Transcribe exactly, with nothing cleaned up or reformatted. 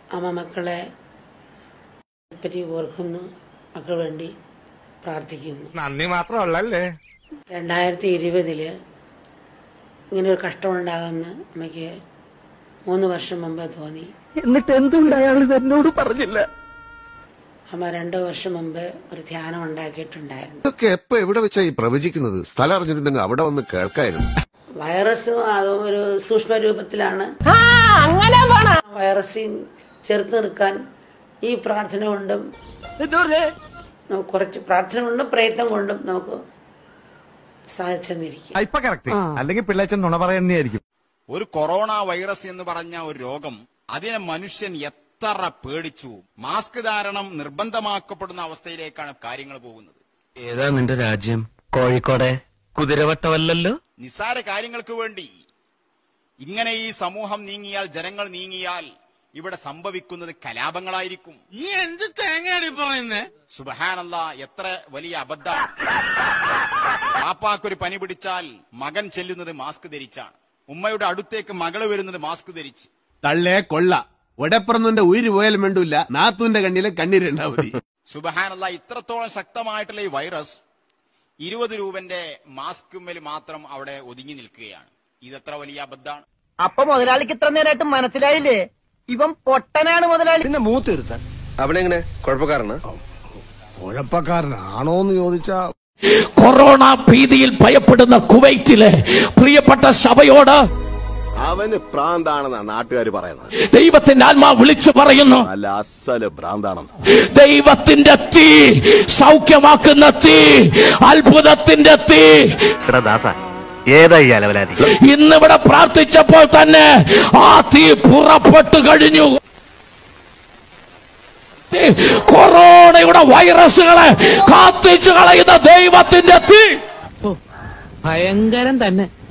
അമ്മ മക്കളെ പറ്റി ഓർക്കുന്നു, മക്കൾ വേണ്ടി പ്രാർത്ഥിക്കുന്നു. നന്ദി മാത്രമല്ലേ. രണ്ടായിരത്തി ഇരുപതില് ഇങ്ങനെ ഒരു കഷ്ടമുണ്ടാകുമെന്ന് അമ്മയ്ക്ക് മൂന്ന് വർഷം മുമ്പ് തോന്നി. എന്നിട്ട് എന്തുകൊണ്ട് അയാൾ എന്നോട് പറഞ്ഞില്ല? അമ്മ രണ്ടു വർഷം മുമ്പ് ഒരു ധ്യാനം ഉണ്ടാക്കിയിട്ടുണ്ടായിരുന്നു. ഇതൊക്കെ എപ്പോ എവിടെ വെച്ചാ ഈ പ്രവചിക്കുന്നത്? സ്ഥലം അറിഞ്ഞിരുന്നെങ്കിൽ അവിടെ വന്ന് കേൾക്കായിരുന്നു. വൈറസ് അതും ഒരു സൂക്ഷ്മ രൂപത്തിലാണ്. വൈറസിൽ ചെറുത്ത് നിൽക്കാൻ ഈ പ്രാർത്ഥന കൊണ്ടും കുറച്ച് പ്രാർത്ഥന കൊണ്ടും പ്രയത്നം കൊണ്ടും നമുക്ക് സാധിച്ചെന്നിരിക്കും. അല്ലെങ്കിൽ പിള്ളേച്ചൻ നുണ പറയുന്നതായിരിക്കും. ഒരു കൊറോണ വൈറസ് എന്ന് പറഞ്ഞ ഒരു രോഗം, അതിനെ മനുഷ്യൻ എത്ര പേടിച്ചു. മാസ്ക് ധാരണം നിർബന്ധമാക്കപ്പെടുന്ന അവസ്ഥയിലേക്കാണ് കാര്യങ്ങൾ പോകുന്നത്. ഏതാ നിന്റെ രാജ്യം? കോഴിക്കോടെ കുതിരവട്ടമല്ലല്ലോ. നിസ്സാര കാര്യങ്ങൾക്ക് വേണ്ടി ഇങ്ങനെ ഈ സമൂഹം നീങ്ങിയാൽ, ജനങ്ങൾ നീങ്ങിയാൽ ഇവിടെ സംഭവിക്കുന്നത് കലാപങ്ങളായിരിക്കും. ഈ എന്ത് തേങ്ങയാണ് പറയുന്നേ? സുബ്ഹാനല്ലാഹ്, എത്ര വലിയ അബദ്ധം. പാപ്പാക്കൊരു പനി പിടിച്ചാൽ മകൻ ചെല്ലുന്നത് മാസ്ക് ധരിച്ചാണ്. ഉമ്മയുടെ അടുത്തേക്ക് മകള് വരുന്നത് മാസ്ക് ധരിച്ച്. തള്ളേ കൊള്ള ഒടപ്പുറന്നുന്റെ ഉയിര് പോയാലും വേണ്ടൂല്ല, നാത്തൂന്റെ കണ്ണിലെ കണ്ണീരുണ്ടാവും. സുബ്ഹാനല്ലാഹ്, ഇത്രത്തോളം ശക്തമായിട്ടുള്ള ഈ വൈറസ് ഇരുപത് രൂപന്റെ മാസ്കുമ്മേൽ മാത്രം അവിടെ ഒതുങ്ങി നിൽക്കുകയാണ്. ഇതെത്ര വലിയ അബദ്ധാണ്. അപ്പൊ മുതലാളിക്ക് ഇത്ര നേരമായിട്ട് മനസ്സിലായില്ലേ? ഇവൻ പൊട്ടനാണ് മുതലാളി. പിന്നെ മൂത്തിരുത്താൻ അവിടെ എങ്ങനെ കുഴപ്പക്കാരനാ? കുഴപ്പക്കാരനാണോന്ന് ചോദിച്ചാ, കൊറോണ ഭീതിയിൽ ഭയപ്പെടുന്ന കുവൈറ്റിലെ പ്രിയപ്പെട്ട സഭയോട് അവന് ഭ്രാന്താണെന്നാണ് നാട്ടുകാർ പറയുന്നത്. ദൈവത്തിന്റെ ആത്മാ വിളിച്ചു പറയുന്നു, അല്ല അസല് ഭ്രാന്താണെന്ന്. ദൈവത്തിന്റെ തീ, സൗഖ്യമാക്കുന്ന തീ, അത്ഭുതത്തിന്റെ തീ ഏതായി അലവലാതി. ഇന്നിവിടെ പ്രാർത്ഥിച്ചപ്പോൾ തന്നെ ആ തീ പുറപ്പെട്ടു കഴിഞ്ഞു. കൊറോണയുടെ വൈറസുകളെ കാത്തിച്ചു കളയുന്ന ദൈവത്തിന്റെ തീ ഭയങ്കരം തന്നെ.